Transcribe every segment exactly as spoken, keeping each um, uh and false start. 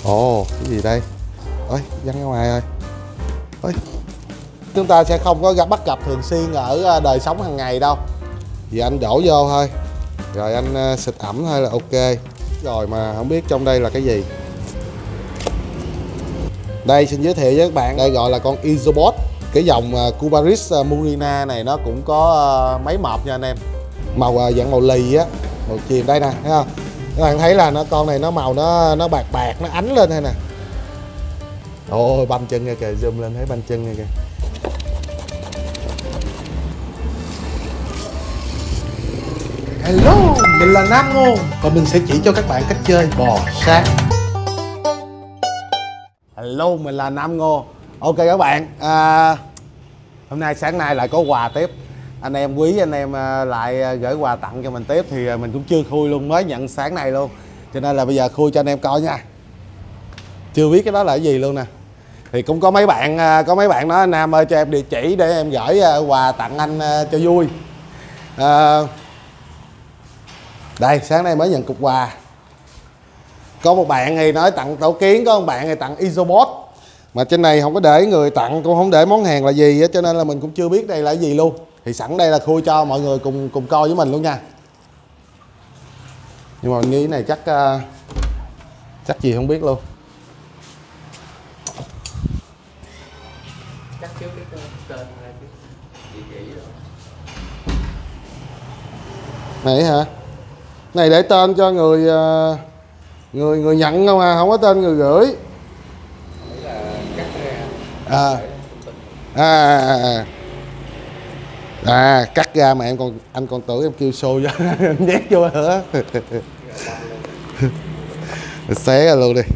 Ồ, cái gì đây? Ôi, văng ra ngoài rồi. Ôi, chúng ta sẽ không có gặp bắt gặp thường xuyên ở đời sống hàng ngày đâu. Vì anh đổ vô thôi. Rồi anh xịt ẩm thôi là ok. Rồi mà không biết trong đây là cái gì. Đây xin giới thiệu với các bạn, đây gọi là con Isobot. Cái dòng Cubaris Murina này nó cũng có mấy mọt nha anh em. Màu dạng màu lì á, màu chìm đây nè, thấy không? Các bạn thấy là nó con này nó màu nó nó bạc bạc, nó ánh lên đây nè. Ôi banh chân nha kìa, zoom lên thấy banh chân nha kìa. Hello, mình là Nam Ngô và mình sẽ chỉ cho các bạn cách chơi bò sát. Hello, mình là Nam Ngô. Ok các bạn, à, hôm nay sáng nay lại có quà tiếp. Anh em quý anh em lại gửi quà tặng cho mình tiếp thì mình cũng chưa khui luôn, mới nhận sáng nay luôn. Cho nên là bây giờ khui cho anh em coi nha. Chưa biết cái đó là cái gì luôn nè. Thì cũng có mấy bạn có mấy bạn nói Nam ơi cho em địa chỉ để em gửi quà tặng anh cho vui. À, đây sáng nay mới nhận cục quà. Có một bạn thì nói tặng tổ kiến, có một bạn thì tặng Isobot. Mà trên này không có để người tặng, cũng không để món hàng là gì á, cho nên là mình cũng chưa biết đây là cái gì luôn. Thì sẵn đây là khui cho mọi người cùng cùng coi với mình luôn nha. Nhưng mà mình nghĩ cái này chắc uh, chắc gì không biết luôn. Chắc trước cái tên địa chỉ rồi. Này hả? Này để tên cho người uh, người người nhận không à, không có tên người gửi. À. À, à, à. À cắt ra mà em còn anh còn tưởng em kêu show cho em nhét vô nữa. Xé ra luôn đi.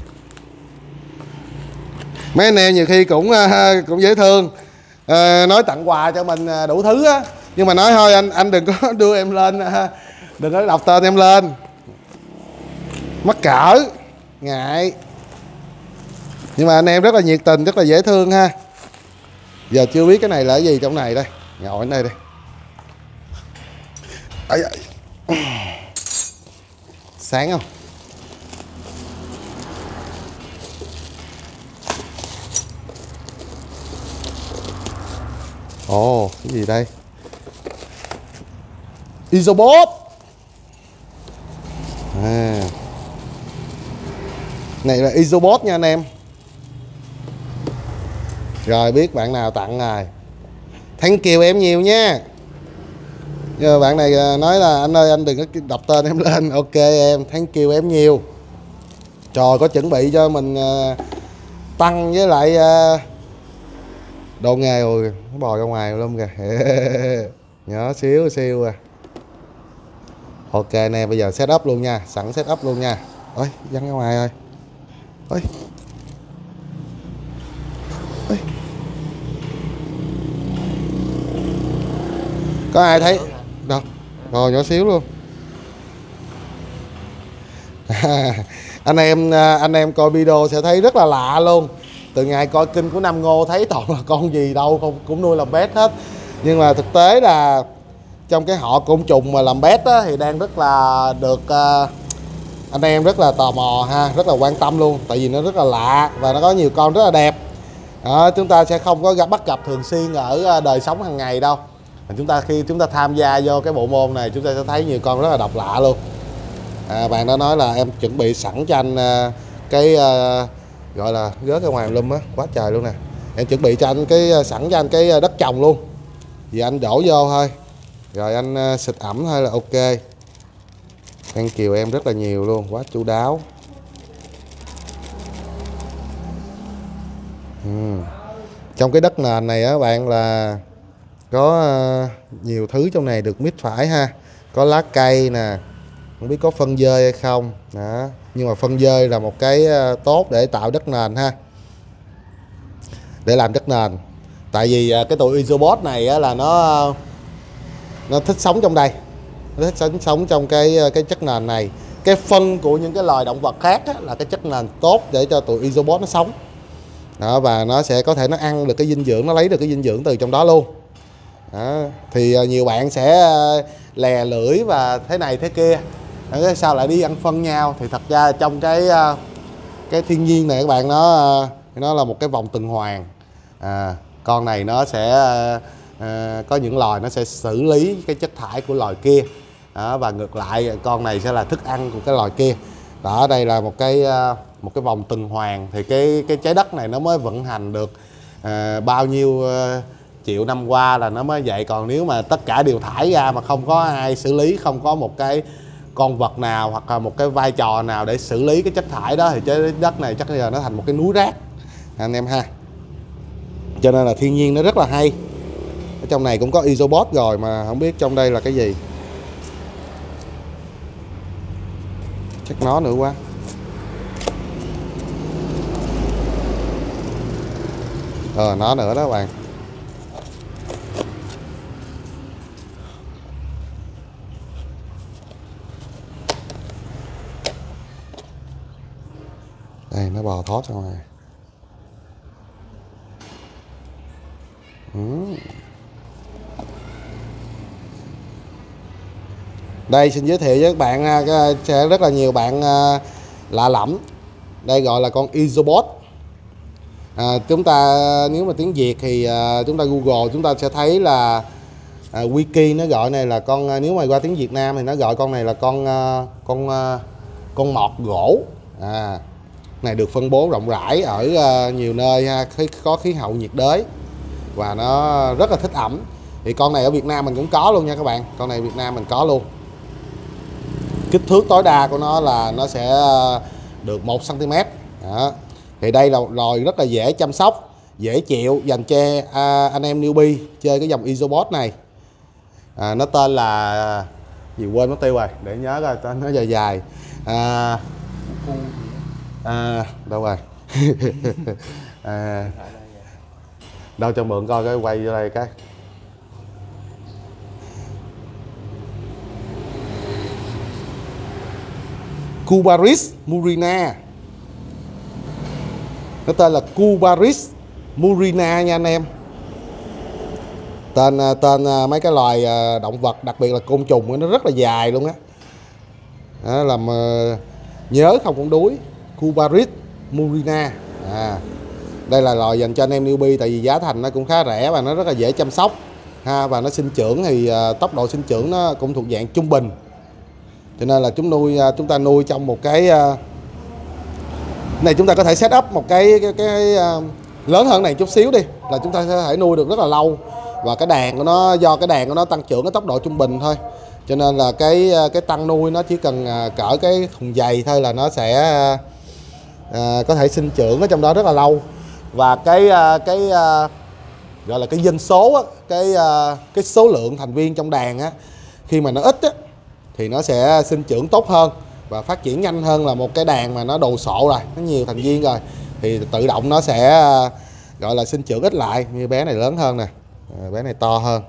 Mấy anh em nhiều khi cũng cũng dễ thương, à, nói tặng quà cho mình đủ thứ á, nhưng mà nói thôi anh anh đừng có đưa em lên, đừng có đọc tên em lên, mắc cỡ, ngại. Nhưng mà anh em rất là nhiệt tình, rất là dễ thương ha. Giờ chưa biết cái này là cái gì trong này đây. Ngồi ở đây đi. Ấy, sáng không? Ồ, cái gì đây? Isobot. À. Này là Isobot nha anh em. Rồi biết bạn nào tặng rồi. Thank you em nhiều nha. Giờ bạn này nói là anh ơi anh đừng có đọc tên em lên. Ok em, thank you em nhiều. Trời, có chuẩn bị cho mình uh, tăng với lại uh, đồ nghề rồi. Nó bò ra ngoài luôn kìa. Nhỏ xíu xíu à. Ok nè, bây giờ set up luôn nha. Sẵn set up luôn nha. Ôi, văng ra ngoài rồi. Ôi. Ôi. Có ai thấy đâu? Rồi nhỏ xíu luôn. À, anh em anh em coi video sẽ thấy rất là lạ luôn. Từ ngày coi kênh của Nam Ngô thấy toàn là con gì đâu không cũng nuôi làm pet hết. Nhưng mà thực tế là trong cái họ côn trùng mà làm pet á, thì đang rất là được uh, anh em rất là tò mò ha, rất là quan tâm luôn. Tại vì nó rất là lạ và nó có nhiều con rất là đẹp. Đó, chúng ta sẽ không có bắt gặp thường xuyên ở đời sống hàng ngày đâu. Chúng ta khi chúng ta tham gia vô cái bộ môn này chúng ta sẽ thấy nhiều con rất là độc lạ luôn. À, bạn đó nói là em chuẩn bị sẵn cho anh uh, cái uh, gọi là rớt ra ngoài lum á, quá trời luôn nè. Em chuẩn bị cho anh cái uh, sẵn cho anh cái đất trồng luôn. Vì anh đổ vô thôi. Rồi anh uh, xịt ẩm thôi là ok. Thank you em rất là nhiều luôn, quá chu đáo. uhm. Trong cái đất nền này á bạn là có uh, nhiều thứ trong này được mix phải ha. Có lá cây nè, không biết có phân dơi hay không đó. Nhưng mà phân dơi là một cái uh, tốt để tạo đất nền ha, để làm đất nền. Tại vì uh, cái tụi Isobot này á, là nó uh, nó thích sống trong đây, nó thích sống, sống trong cái uh, cái chất nền này. Cái phân của những cái loài động vật khác á, là cái chất nền tốt để cho tụi Isobot nó sống đó, và nó sẽ có thể nó ăn được cái dinh dưỡng, nó lấy được cái dinh dưỡng từ trong đó luôn. Đó. Thì nhiều bạn sẽ lè lưỡi và thế này thế kia, sao lại đi ăn phân nhau. Thì thật ra trong cái cái thiên nhiên này các bạn, nó nó là một cái vòng tuần hoàn. À, con này nó sẽ à, có những loài nó sẽ xử lý cái chất thải của loài kia. Đó, và ngược lại con này sẽ là thức ăn của cái loài kia. Đó, đây là một cái một cái vòng tuần hoàn, thì cái cái trái đất này nó mới vận hành được à, bao nhiêu à, triệu năm qua là nó mới vậy. Còn nếu mà tất cả đều thải ra mà không có ai xử lý, không có một cái con vật nào hoặc là một cái vai trò nào để xử lý cái chất thải đó, thì trái đất này chắc bây giờ nó thành một cái núi rác anh em ha. Cho nên là thiên nhiên nó rất là hay. Ở trong này cũng có Isobot rồi mà không biết trong đây là cái gì. Chắc nó nữa quá. Ờ, nó nữa đó các bạn. Đây, nó bò thoát ra ngoài. Ừ. Đây xin giới thiệu với các bạn, sẽ rất là nhiều bạn lạ lẫm. Đây gọi là con Isobot. À, chúng ta nếu mà tiếng Việt thì à, chúng ta Google chúng ta sẽ thấy là à, Wiki nó gọi này là con, nếu mà qua tiếng Việt Nam thì nó gọi con này là con à, con à, con mọt gỗ. À, này được phân bố rộng rãi ở à, nhiều nơi ha, có khí hậu nhiệt đới và nó rất là thích ẩm. Thì con này ở Việt Nam mình cũng có luôn nha các bạn. Con này Việt Nam mình có luôn. Kích thước tối đa của nó là nó sẽ được một xăng ti mét. Đó. Thì đây là loài rất là dễ chăm sóc, dễ chịu, dành cho à, anh em newbie chơi cái dòng Isobot này. À, nó tên là gì quên mất tiêu rồi, để nhớ coi tên nó dài dài. À, à, đâu rồi? À, đâu cho mượn coi cái quay vô đây cái. Cubaris murina. Nó tên là Cubaris murina nha anh em. Tên tên mấy cái loài động vật, đặc biệt là côn trùng nó rất là dài luôn á. Đó, làm nhớ không cũng đuối. Cubaris murina. À, đây là loài dành cho anh em newbie, tại vì giá thành nó cũng khá rẻ và nó rất là dễ chăm sóc ha, và nó sinh trưởng thì tốc độ sinh trưởng nó cũng thuộc dạng trung bình. Cho nên là chúng nuôi chúng ta nuôi trong một cái này, chúng ta có thể set up một cái cái, cái uh, lớn hơn này chút xíu đi, là chúng ta có thể nuôi được rất là lâu. Và cái đàn của nó, do cái đàn của nó tăng trưởng cái tốc độ trung bình thôi, cho nên là cái cái tăng nuôi nó chỉ cần uh, cỡ cái thùng dày thôi là nó sẽ uh, uh, có thể sinh trưởng ở trong đó rất là lâu. Và cái uh, cái uh, gọi là cái dân số á, cái uh, cái số lượng thành viên trong đàn á, khi mà nó ít á, thì nó sẽ sinh trưởng tốt hơn và phát triển nhanh hơn là một cái đàn mà nó đồ sộ rồi, nó nhiều thành viên rồi thì tự động nó sẽ gọi là sinh trưởng ít lại. Như bé này lớn hơn nè, bé này to hơn.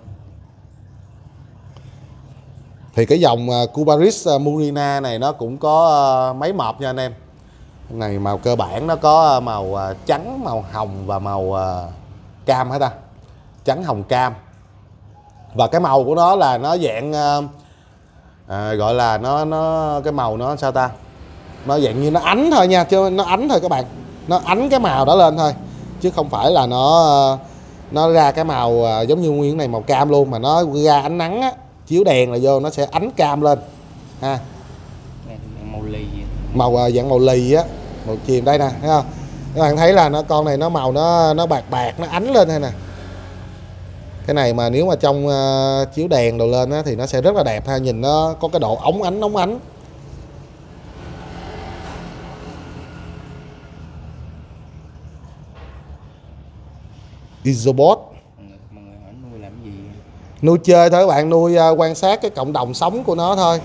Thì cái dòng Cubaris murina này nó cũng có mấy màu nha anh em. Cái này màu cơ bản nó có màu trắng, màu hồng và màu cam hết ta, trắng hồng cam. Và cái màu của nó là nó dạng À, gọi là nó nó cái màu nó sao ta, nó dạng như nó ánh thôi nha, chứ nó ánh thôi các bạn, nó ánh cái màu đó lên thôi, chứ không phải là nó nó ra cái màu giống như nguyên này màu cam luôn, mà nó ra ánh nắng á, chiếu đèn là vô nó sẽ ánh cam lên ha. Màu lì, màu dạng màu lì á, màu chìm đây nè, thấy không? Các bạn thấy là nó con này nó màu nó nó bạc bạc, nó ánh lên đây nè. Cái này mà nếu mà trong uh, chiếu đèn đồ lên á, thì nó sẽ rất là đẹp ha, nhìn nó có cái độ óng ánh óng ánh. Isobot. Mọi người hỏi nuôi làm gì? Nuôi chơi thôi các bạn, nuôi uh, quan sát cái cộng đồng sống của nó thôi.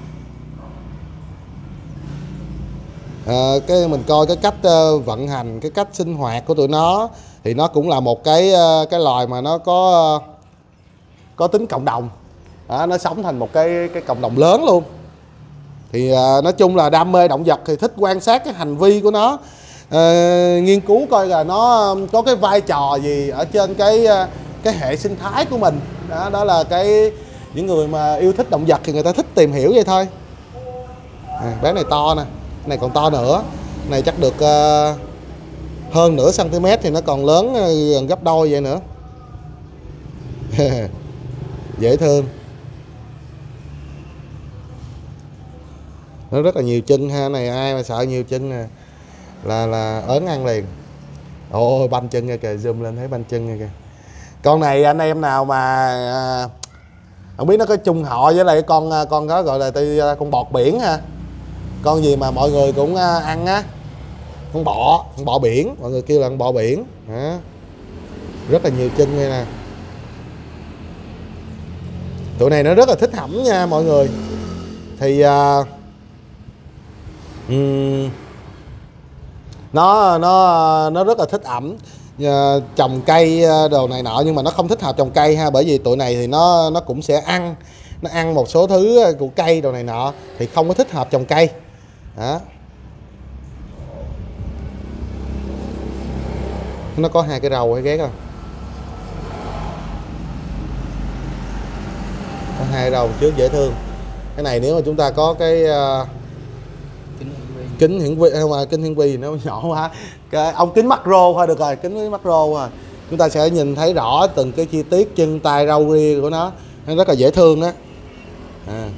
À, cái mình coi cái cách uh, vận hành, cái cách sinh hoạt của tụi nó, thì nó cũng là một cái uh, cái loài mà nó có uh, có tính cộng đồng. Đó, nó sống thành một cái cái cộng đồng lớn luôn. Thì uh, nói chung là đam mê động vật thì thích quan sát cái hành vi của nó, uh, nghiên cứu coi là nó có cái vai trò gì ở trên cái uh, cái hệ sinh thái của mình. Đó, đó là cái những người mà yêu thích động vật thì người ta thích tìm hiểu vậy thôi. À, bé này to nè, cái này còn to nữa. Này chắc được uh, hơn nửa cm thì nó còn lớn uh, gần gấp đôi vậy nữa. Dễ thương. Nó rất là nhiều chân ha, này ai mà sợ nhiều chân nè là là ớn ăn liền. Ôi banh chân kìa, zoom lên thấy banh chân kìa. Con này anh em nào mà à, không biết nó có chung họ với lại con con đó gọi là con bọt biển ha. Con gì mà mọi người cũng ăn á, con bọ, con bọ biển, mọi người kêu là con bọ biển. Đó. Rất là nhiều chân đây nè. Tụi này nó rất là thích hẩm nha mọi người. Thì uh, um, nó nó nó rất là thích ẩm, uh, trồng cây đồ này nọ, nhưng mà nó không thích hợp trồng cây ha, bởi vì tụi này thì nó nó cũng sẽ ăn, nó ăn một số thứ của cây đồ này nọ thì không có thích hợp trồng cây. Đó. Nó có hai cái râu hay ghét không? Có hai râu trước dễ thương. Cái này nếu mà chúng ta có cái uh, kính hiển vi, không mà kính hiển vi nó nhỏ quá, cái ông kính macro thôi được rồi, kính macro rồi chúng ta sẽ nhìn thấy rõ từng cái chi tiết chân tay râu ria của nó, nó rất là dễ thương á. À.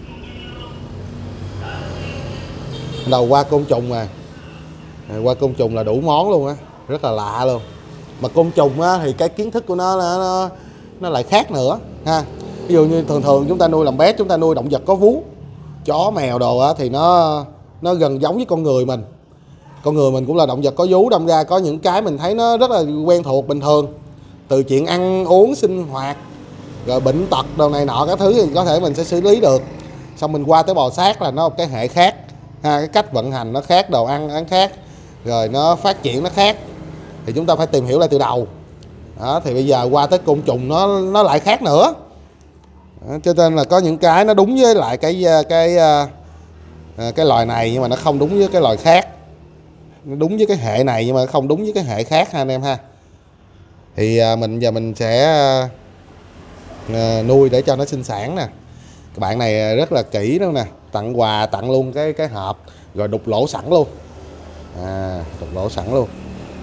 Đầu qua côn trùng à. À, qua côn trùng là đủ món luôn á, rất là lạ luôn. Mà côn trùng á thì cái kiến thức của nó là nó, nó lại khác nữa ha. Ví dụ như thường thường chúng ta nuôi làm bé, chúng ta nuôi động vật có vú, chó mèo đồ á, thì nó nó gần giống với con người mình. Con người mình cũng là động vật có vú, đâm ra có những cái mình thấy nó rất là quen thuộc bình thường. Từ chuyện ăn uống sinh hoạt rồi bệnh tật đồ này nọ các thứ thì có thể mình sẽ xử lý được. Xong mình qua tới bò sát là nó một cái hệ khác ha, cái cách vận hành nó khác, đồ ăn ăn khác, rồi nó phát triển nó khác, thì chúng ta phải tìm hiểu lại từ đầu. Đó, thì bây giờ qua tới côn trùng nó nó lại khác nữa. Đó, cho nên là có những cái nó đúng với lại cái cái cái, cái loài này nhưng mà nó không đúng với cái loài khác. Nó đúng với cái hệ này nhưng mà không đúng với cái hệ khác ha anh em ha. Thì mình giờ mình sẽ à, nuôi để cho nó sinh sản nè. Các bạn này rất là kỹ đâu nè, tặng quà, tặng luôn cái cái hộp rồi đục lỗ sẵn luôn. À, đục lỗ sẵn luôn.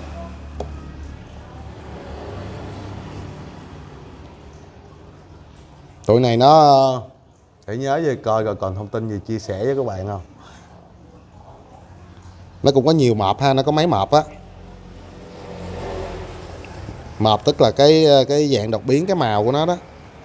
Tụi này nó hãy nhớ về coi rồi còn thông tin gì chia sẻ với các bạn không. Nó cũng có nhiều mọp ha, nó có mấy mọp á. Mọp tức là cái cái dạng đột biến cái màu của nó đó.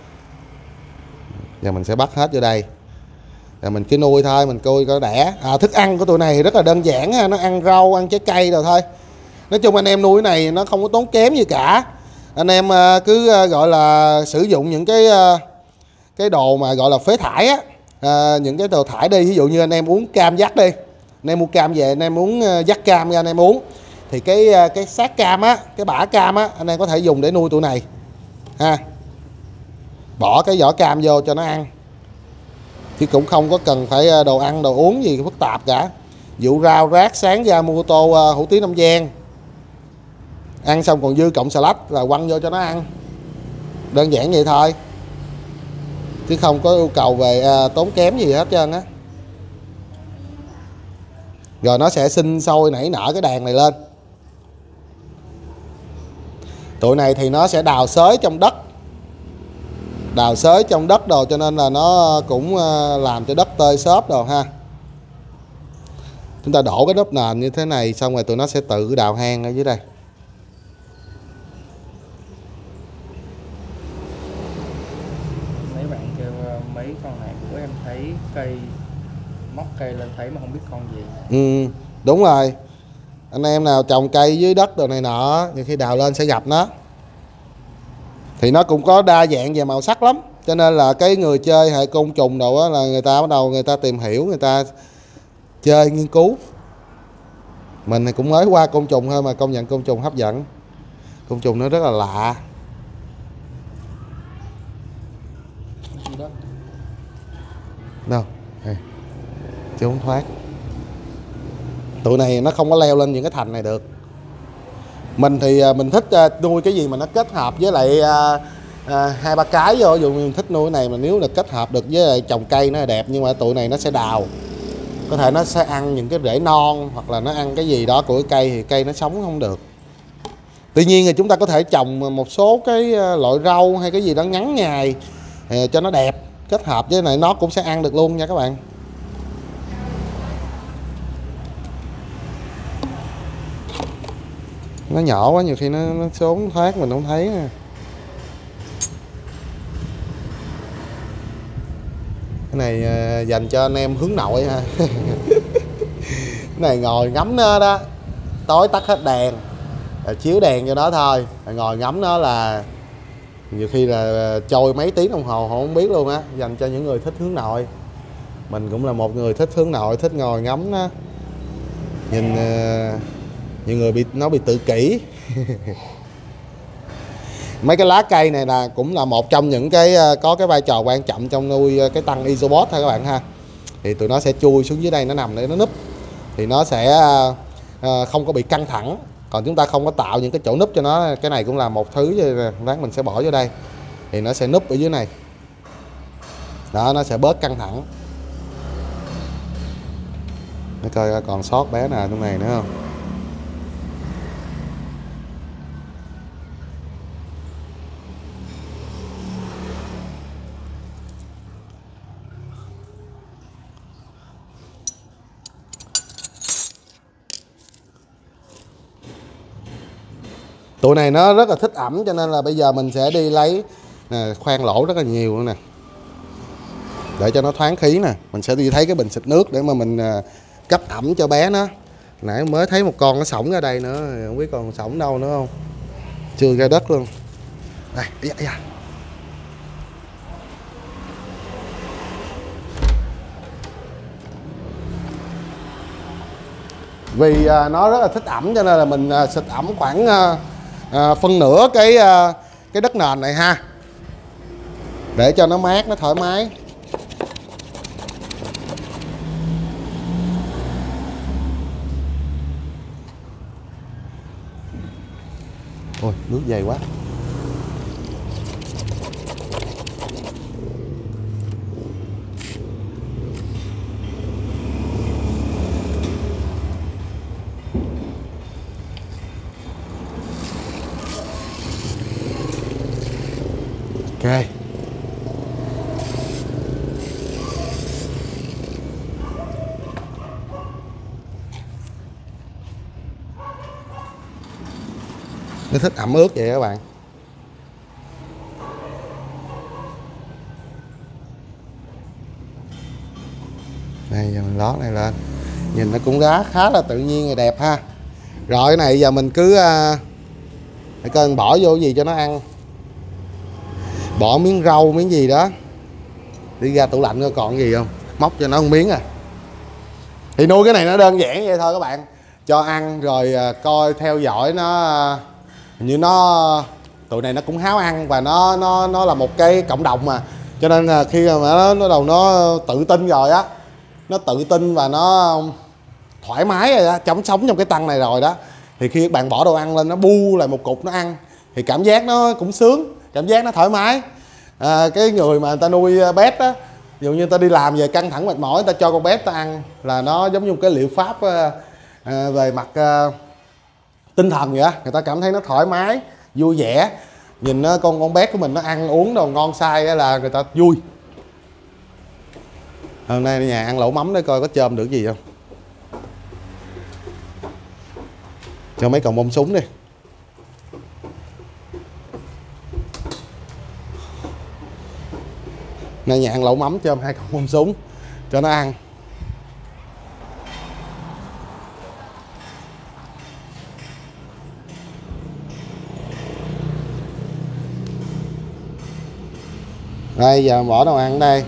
Giờ mình sẽ bắt hết vô đây. Rồi mình cứ nuôi thôi, mình coi có đẻ. À, thức ăn của tụi này rất là đơn giản ha, nó ăn rau, ăn trái cây rồi thôi. Nói chung anh em nuôi cái này nó không có tốn kém gì cả. Anh em cứ gọi là sử dụng những cái cái đồ mà gọi là phế thải á, à, những cái đồ thải đi, ví dụ như anh em uống cam dắt đi, anh em mua cam về anh em uống dắt cam ra anh em uống, thì cái cái xác cam á, cái bã cam á anh em có thể dùng để nuôi tụi này ha. Bỏ cái vỏ cam vô cho nó ăn, chứ cũng không có cần phải đồ ăn đồ uống gì phức tạp cả. Dụ rau rác sáng ra mua tô hủ tiếu Nam Giang, ăn xong còn dư cộng xà lách là quăng vô cho nó ăn, đơn giản vậy thôi, chứ không có yêu cầu về à, tốn kém gì hết trơn á. Rồi nó sẽ sinh sôi nảy nở cái đàn này lên. Tụi này thì nó sẽ đào xới trong đất, đào xới trong đất đồ, cho nên là nó cũng làm cho đất tơi xốp đồ ha. Chúng ta đổ cái lớp nền như thế này xong rồi tụi nó sẽ tự đào hang ở dưới đây. Mấy bạn kêu mấy con này của em thấy cây móc cây lên thấy mà không biết con gì. Ừ, đúng rồi. Anh em nào trồng cây dưới đất đồ này nọ thì khi đào lên sẽ gặp nó. Thì nó cũng có đa dạng về màu sắc lắm. Cho nên là cái người chơi hệ côn trùng đồ á, là người ta bắt đầu người ta tìm hiểu, người ta chơi nghiên cứu. Mình thì cũng mới qua côn trùng thôi mà công nhận côn trùng hấp dẫn. Côn trùng nó rất là lạ. Đâu? Đây. Chứ không thoát. Tụi này nó không có leo lên những cái thành này được. Mình thì mình thích nuôi cái gì mà nó kết hợp với lại à, hai ba cái vô. Ví dụ mình thích nuôi cái này mà nếu là kết hợp được với lại trồng cây nó là đẹp, nhưng mà tụi này nó sẽ đào. Có thể nó sẽ ăn những cái rễ non hoặc là nó ăn cái gì đó của cái cây thì cây nó sống không được. Tuy nhiên thì chúng ta có thể trồng một số cái loại rau hay cái gì đó ngắn ngày cho nó đẹp, kết hợp với này nó cũng sẽ ăn được luôn nha các bạn. Nó nhỏ quá nhiều khi nó, nó trốn thoát mình không thấy nè. Cái này uh, dành cho anh em hướng nội ha. Cái này ngồi ngắm nó đó, tối tắt hết đèn, chiếu đèn cho nó thôi, ngồi ngắm nó là nhiều khi là trôi mấy tiếng đồng hồ không biết luôn á. Dành cho những người thích hướng nội. Mình cũng là một người thích hướng nội, thích ngồi ngắm nó. Nhìn uh, những người bị nó bị tự kỷ. Mấy cái lá cây này là cũng là một trong những cái có cái vai trò quan trọng trong nuôi cái tăng Isopods ha các bạn ha. Thì tụi nó sẽ chui xuống dưới đây, nó nằm để nó núp, thì nó sẽ uh, không có bị căng thẳng. Còn chúng ta không có tạo những cái chỗ núp cho nó. Cái này cũng là một thứ lát mình sẽ bỏ vô đây, thì nó sẽ núp ở dưới này đó, nó sẽ bớt căng thẳng. Để coi còn sót bé nào trong này nữa không. Tụi này nó rất là thích ẩm, cho nên là bây giờ mình sẽ đi lấy nè, khoan lỗ rất là nhiều nữa nè, để cho nó thoáng khí nè. Mình sẽ đi thấy cái bình xịt nước để mà mình cấp ẩm cho bé nó. Nãy mới thấy một con nó sõng ra đây nữa, không biết còn sõng đâu nữa không, chưa ra đất luôn. Đây, dạ, dạ. Vì nó rất là thích ẩm cho nên là mình xịt ẩm khoảng À, phân nửa cái cái đất nền này ha, để cho nó mát, nó thoải mái. Ôi nước dày quá. Ok. Nó thích ẩm ướt vậy các bạn. Đây giờ mình lót này lên, nhìn nó cũng đá khá là tự nhiên và đẹp ha. Rồi cái này giờ mình cứ để coi mình bỏ vô gì cho nó ăn. Bỏ miếng rau miếng gì đó, đi ra tủ lạnh coi còn gì không, móc cho nó một miếng à. Thì nuôi cái này nó đơn giản vậy thôi các bạn, cho ăn rồi coi theo dõi nó. Như nó tụi này nó cũng háo ăn và nó nó nó là một cái cộng đồng mà, cho nên là khi mà nó nó đầu nó tự tin rồi á, nó tự tin và nó thoải mái rồi đó, chống sống trong cái tăng này rồi đó, thì khi các bạn bỏ đồ ăn lên nó bu lại một cục nó ăn thì cảm giác nó cũng sướng, cảm giác nó thoải mái. À, cái người mà người ta nuôi pet á, ví dụ như người ta đi làm về căng thẳng mệt mỏi, người ta cho con pet ta ăn là nó giống như một cái liệu pháp à, về mặt à, tinh thần vậy á, người ta cảm thấy nó thoải mái, vui vẻ. Nhìn nó, con con pet của mình nó ăn uống đồ ngon sai là người ta vui. Hôm nay nhà ăn lẩu mắm để coi có chôm được gì không. Cho mấy con bông súng đi. Nay nhà ăn lẩu mắm chôm hai con bông súng cho nó ăn. Đây giờ bỏ đồ ăn đây.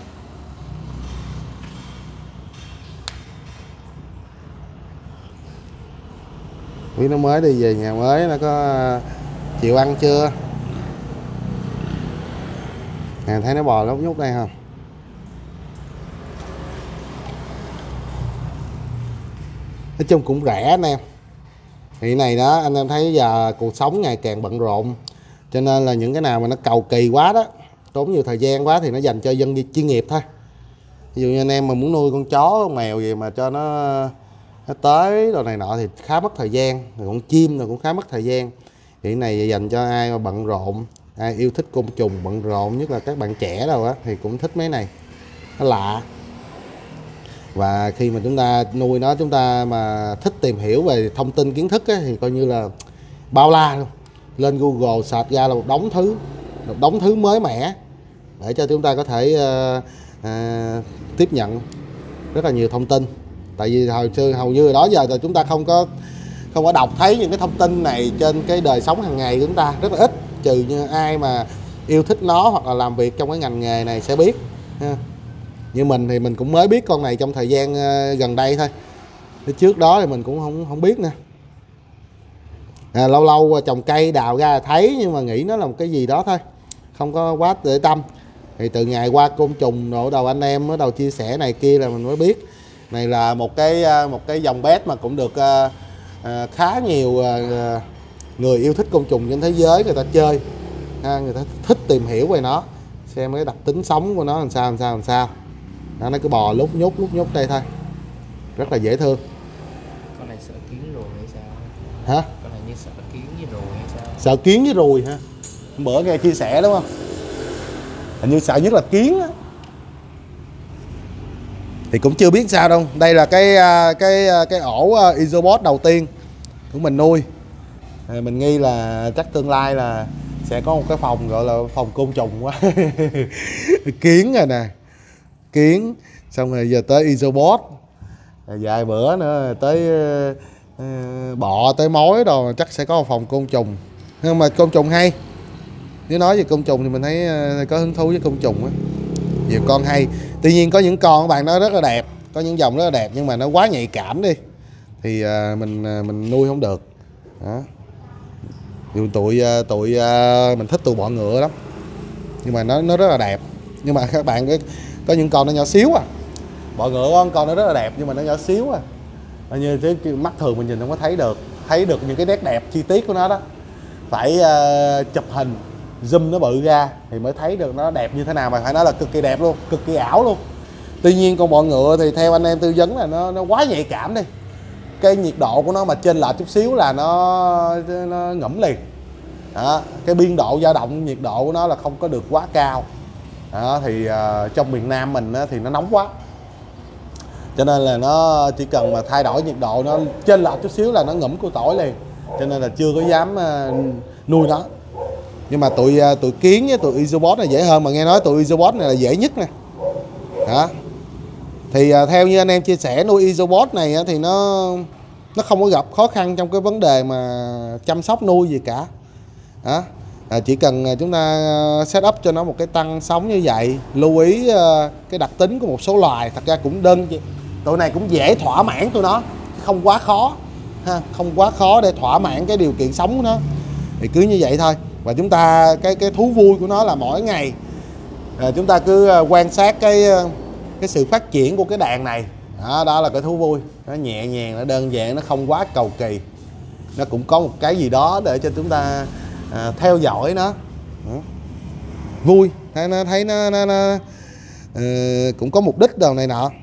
Biết nó mới đi về nhà mới, nó có chịu ăn chưa? Nè thấy nó bò lóc nhúc đây không? Nói chung cũng rẻ anh em. Thì này đó anh em thấy giờ cuộc sống ngày càng bận rộn, cho nên là những cái nào mà nó cầu kỳ quá đó, tốn nhiều thời gian quá thì nó dành cho dân chuyên nghiệp thôi. Ví dụ như anh em mà muốn nuôi con chó con mèo gì mà cho nó, nó tới đồ này nọ thì khá mất thời gian, rồi con chim rồi cũng khá mất thời gian. Thì cái này dành cho ai mà bận rộn, ai yêu thích côn trùng bận rộn, nhất là các bạn trẻ đâu á thì cũng thích mấy này, nó lạ. Và khi mà chúng ta nuôi nó, chúng ta mà thích tìm hiểu về thông tin kiến thức á, thì coi như là bao la luôn. Lên Google search ra là một đống thứ, một đống thứ mới mẻ để cho chúng ta có thể uh, uh, tiếp nhận rất là nhiều thông tin. Tại vì hồi xưa hầu như đó giờ là chúng ta không có không có đọc thấy những cái thông tin này trên cái đời sống hàng ngày của chúng ta, rất là ít, trừ như ai mà yêu thích nó hoặc là làm việc trong cái ngành nghề này sẽ biết ha. Như mình thì mình cũng mới biết con này trong thời gian uh, gần đây thôi, chứ trước đó thì mình cũng không không biết nữa. À, lâu lâu trồng cây đào ra thấy nhưng mà nghĩ nó là một cái gì đó thôi, không có quá để tâm. Thì từ ngày qua côn trùng rồi đầu anh em bắt đầu chia sẻ này kia là mình mới biết này là một cái một cái dòng pet mà cũng được uh, uh, khá nhiều uh, người yêu thích côn trùng trên thế giới người ta chơi ha, người ta thích tìm hiểu về nó, xem cái đặc tính sống của nó làm sao làm sao làm sao đó, nó cứ bò lúc nhúc lúc nhúc đây thôi, rất là dễ thương. Con này sợ kiến ruồi hay sao? Hả? Con này như sợ kiến với ruồi hay sao? Sợ kiến với ruồi hả? Bữa nghe chia sẻ đúng không? Hình như sợ nhất là kiến á. Thì cũng chưa biết sao đâu. Đây là cái cái cái ổ Isobot đầu tiên của mình nuôi. Mình nghi là chắc tương lai là sẽ có một cái phòng gọi là phòng côn trùng quá. Kiến rồi nè, kiến, xong rồi giờ tới Isobot, vài bữa nữa tới uh, bọ tới mối rồi chắc sẽ có một phòng côn trùng. Nhưng mà côn trùng hay, nếu nói về côn trùng thì mình thấy uh, có hứng thú với côn trùng á, nhiều con hay. Tuy nhiên có những con các bạn nói rất là đẹp, có những dòng rất là đẹp nhưng mà nó quá nhạy cảm đi thì uh, mình uh, mình nuôi không được đó. Dù tụi uh, tụi uh, mình thích tụi bọ ngựa lắm nhưng mà nó nó rất là đẹp, nhưng mà các bạn có, có những con nó nhỏ xíu à. Bọ ngựa con con nó rất là đẹp nhưng mà nó nhỏ xíu à, như thế mắt thường mình nhìn không có thấy được thấy được những cái nét đẹp chi tiết của nó đó, phải uh, chụp hình zoom nó bự ra thì mới thấy được nó đẹp như thế nào, mà phải nói là cực kỳ đẹp luôn, cực kỳ ảo luôn. Tuy nhiên con bọ ngựa thì theo anh em tư vấn là nó nó quá nhạy cảm đi, cái nhiệt độ của nó mà chênh lệch chút xíu là nó nó ngẫm liền đó. Cái biên độ dao động nhiệt độ của nó là không có được quá cao đó, thì uh, trong miền Nam mình á, thì nó nóng quá, cho nên là nó chỉ cần mà thay đổi nhiệt độ nó chênh lệch chút xíu là nó ngủm cua tỏi liền, cho nên là chưa có dám uh, nuôi nó. Nhưng mà tụi uh, tụi kiến với tụi Isobot này dễ hơn, mà nghe nói tụi Isobot này là dễ nhất nè đó. Thì uh, theo như anh em chia sẻ, nuôi Isobot này uh, thì nó nó không có gặp khó khăn trong cái vấn đề mà chăm sóc nuôi gì cả đó. À, chỉ cần chúng ta set up cho nó một cái tăng sống như vậy, lưu ý uh, cái đặc tính của một số loài, thật ra cũng đơn, tụi này cũng dễ thỏa mãn tụi nó, không quá khó ha, không quá khó để thỏa mãn cái điều kiện sống của nó, thì cứ như vậy thôi. Và chúng ta cái cái thú vui của nó là mỗi ngày à, chúng ta cứ quan sát cái cái sự phát triển của cái đàn này đó, đó là cái thú vui, nó nhẹ nhàng, nó đơn giản, nó không quá cầu kỳ, nó cũng có một cái gì đó để cho chúng ta à, theo dõi nó đó. Vui, thấy nó thấy nó, nó, nó uh, cũng có mục đích đồ này nọ.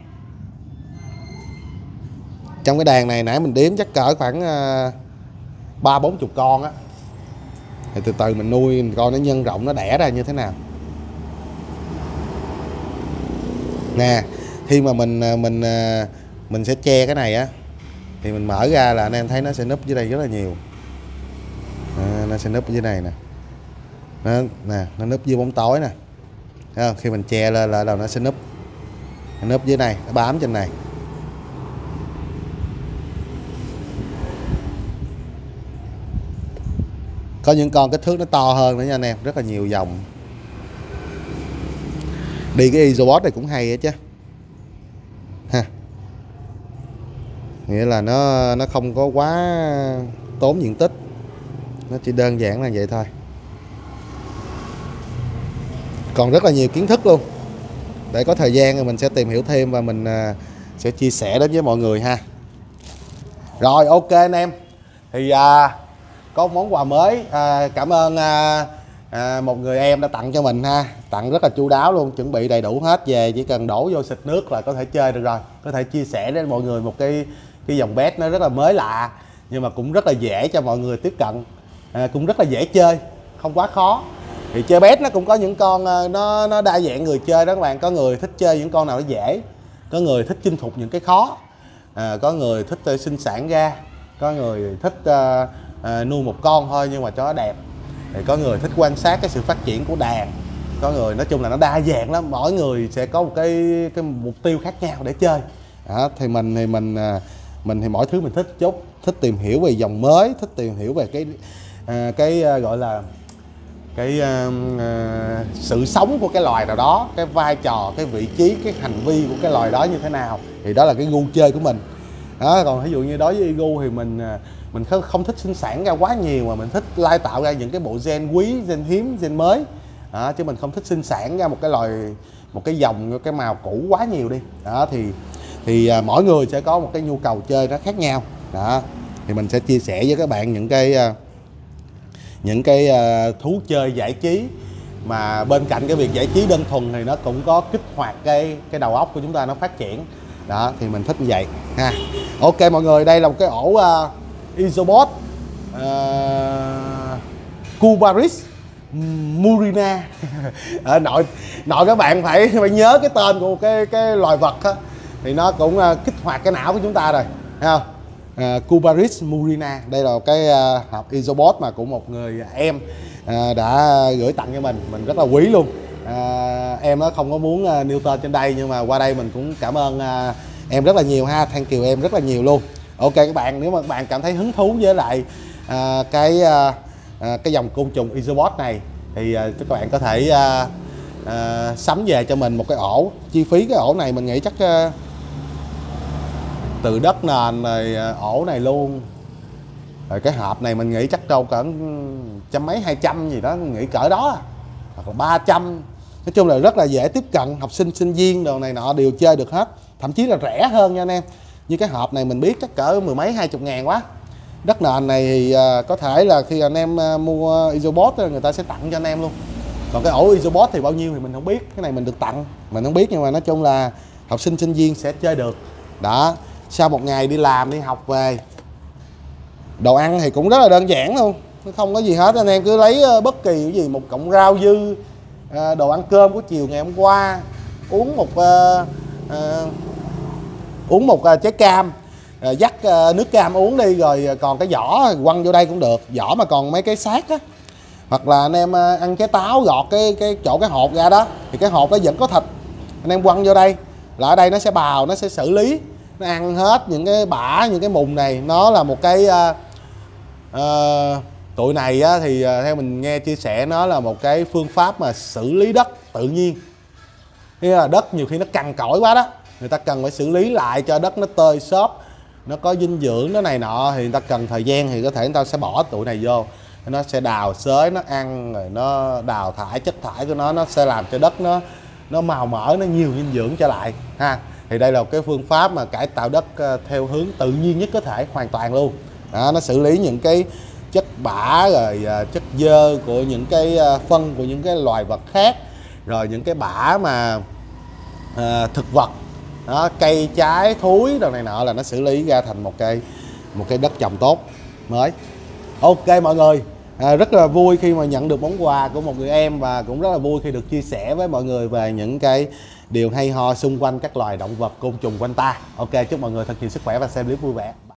Trong cái đàn này nãy mình đếm chắc cỡ khoảng ba bốn chục con á, thì từ từ mình nuôi mình coi nó nhân rộng, nó đẻ ra như thế nào nè. Khi mà mình mình mình sẽ che cái này á thì mình mở ra là anh em thấy nó sẽ núp dưới đây rất là nhiều à, nó sẽ núp dưới này nè, nó nè, nó núp dưới bóng tối nè. Thấy không? Khi mình che lên là đầu nó sẽ núp, nó núp dưới này, nó bám trên này. Có những con kích thước nó to hơn nữa nha anh em, rất là nhiều dòng. Đi cái Isobot này cũng hay á chứ ha, nghĩa là nó nó không có quá tốn diện tích, nó chỉ đơn giản là vậy thôi. Còn rất là nhiều kiến thức luôn, để có thời gian thì mình sẽ tìm hiểu thêm và mình sẽ chia sẻ đến với mọi người ha. Rồi ok anh em, thì à, có một món quà mới à, cảm ơn à, à, một người em đã tặng cho mình ha, tặng rất là chu đáo luôn, chuẩn bị đầy đủ hết, về chỉ cần đổ vô xịt nước là có thể chơi được rồi. Có thể chia sẻ đến mọi người một cái cái dòng bét nó rất là mới lạ nhưng mà cũng rất là dễ cho mọi người tiếp cận, à, cũng rất là dễ chơi, không quá khó. Thì chơi bét nó cũng có những con nó nó đa dạng người chơi đó các bạn. Có người thích chơi những con nào nó dễ, có người thích chinh phục những cái khó, à, có người thích uh, sinh sản ra, có người thích uh, uh, nuôi một con thôi nhưng mà cho nó đẹp, thì có người thích quan sát cái sự phát triển của đàn, có người nói chung là nó đa dạng lắm, mỗi người sẽ có một cái cái mục tiêu khác nhau để chơi. Đó, thì mình thì mình mình thì mỗi thứ mình thích chút, thích tìm hiểu về dòng mới, thích tìm hiểu về cái uh, cái uh, gọi là cái uh, uh, sự sống của cái loài nào đó, cái vai trò, cái vị trí, cái hành vi của cái loài đó như thế nào, thì đó là cái gu chơi của mình. Đó, còn ví dụ như đối với gu thì mình mình không, không thích sinh sản ra quá nhiều, mà mình thích lai tạo ra những cái bộ gen quý, gen hiếm, gen mới. Đó, chứ mình không thích sinh sản ra một cái loài, một cái dòng, cái màu cũ quá nhiều đi. Đó thì thì uh, mỗi người sẽ có một cái nhu cầu chơi nó khác nhau. Đó thì mình sẽ chia sẻ với các bạn những cái uh, những cái uh, thú chơi giải trí mà bên cạnh cái việc giải trí đơn thuần thì nó cũng có kích hoạt cái cái đầu óc của chúng ta nó phát triển. Đó thì mình thích như vậy ha. Ok mọi người, đây là một cái ổ uh, Isobot uh, Cubaris Murina. Ở nội nội các bạn phải phải nhớ cái tên của cái cái loài vật á, thì nó cũng uh, kích hoạt cái não của chúng ta rồi, thấy không? Uh, Cubaris Murina, đây là cái uh, hộp Isobot mà của một người em uh, đã gửi tặng cho mình, mình rất là quý luôn. Uh, em nó không có muốn uh, nêu tên trên đây, nhưng mà qua đây mình cũng cảm ơn uh, em rất là nhiều ha, thank you em rất là nhiều luôn. Ok các bạn, nếu mà các bạn cảm thấy hứng thú với lại uh, cái uh, uh, cái dòng côn trùng Isobot này thì uh, các bạn có thể uh, uh, sắm về cho mình một cái ổ. Chi phí cái ổ này mình nghĩ chắc uh, từ đất nền rồi uh, ổ này luôn, rồi cái hộp này mình nghĩ chắc đâu cỡ trăm mấy hai trăm gì đó, nghĩ cỡ đó, hoặc là ba trăm. Nói chung là rất là dễ tiếp cận, học sinh sinh viên đồ này nọ đều chơi được hết, thậm chí là rẻ hơn nha anh em. Như cái hộp này mình biết chắc cỡ mười mấy hai chục ngàn quá. Đất nền này thì uh, có thể là khi anh em uh, mua Isobot người ta sẽ tặng cho anh em luôn. Còn cái ổ Isobot thì bao nhiêu thì mình không biết, cái này mình được tặng mình không biết, nhưng mà nói chung là học sinh sinh viên sẽ chơi được. Đó, sau một ngày đi làm đi học về, đồ ăn thì cũng rất là đơn giản luôn, không có gì hết. Anh em cứ lấy bất kỳ cái gì, một cọng rau dư, đồ ăn cơm của chiều ngày hôm qua, uống một uh, uh, uống một uh, trái cam, uh, dắt uh, nước cam uống đi, rồi còn cái vỏ quăng vô đây cũng được, vỏ mà còn mấy cái xác á. Hoặc là anh em uh, ăn trái táo gọt cái cái chỗ cái hột ra đó, thì cái hột nó vẫn có thịt, anh em quăng vô đây là ở đây nó sẽ bào, nó sẽ xử lý, nó ăn hết những cái bã, những cái mùng này. Nó là một cái uh, uh, tụi này á, thì uh, theo mình nghe chia sẻ nó là một cái phương pháp mà xử lý đất tự nhiên. Nghĩa là đất nhiều khi nó cằn cỗi quá đó, người ta cần phải xử lý lại cho đất nó tơi xốp, nó có dinh dưỡng nó này nọ, thì người ta cần thời gian, thì có thể người ta sẽ bỏ tụi này vô, nó sẽ đào xới, nó ăn, rồi nó đào thải chất thải của nó, nó sẽ làm cho đất nó nó màu mỡ, nó nhiều dinh dưỡng trở lại ha. Thì đây là một cái phương pháp mà cải tạo đất theo hướng tự nhiên nhất có thể, hoàn toàn luôn. Đó, nó xử lý những cái chất bã, rồi chất dơ của những cái phân của những cái loài vật khác, rồi những cái bã mà à, thực vật đó, cây trái thúi đồ này nọ, là nó xử lý ra thành một cây một cái đất trồng tốt mới. Ok mọi người, à, rất là vui khi mà nhận được món quà của một người em, và cũng rất là vui khi được chia sẻ với mọi người về những cái điều hay ho xung quanh các loài động vật côn trùng quanh ta. Ok, chúc mọi người thật nhiều sức khỏe và xem clip vui vẻ.